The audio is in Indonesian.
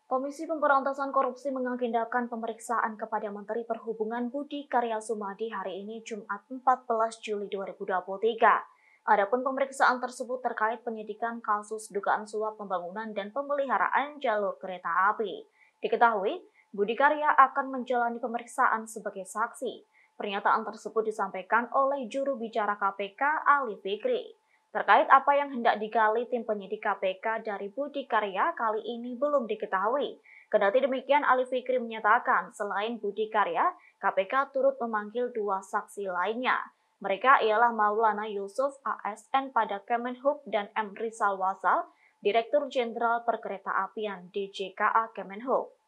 Komisi Pemberantasan Korupsi mengagendakan pemeriksaan kepada Menteri Perhubungan Budi Karya Sumadi hari ini Jumat 14 Juli 2023. Adapun pemeriksaan tersebut terkait penyidikan kasus dugaan suap pembangunan dan pemeliharaan jalur kereta api. Diketahui, Budi Karya akan menjalani pemeriksaan sebagai saksi. Pernyataan tersebut disampaikan oleh juru bicara KPK Ali Fikri. Terkait apa yang hendak digali tim penyidik KPK dari Budi Karya kali ini belum diketahui. Kendati demikian, Ali Fikri menyatakan selain Budi Karya, KPK turut memanggil dua saksi lainnya. Mereka ialah Maulana Yusuf ASN pada Kemenhub dan M. Rizal Wasal, Direktur Jenderal Perkeretaapian DJKA Kemenhub.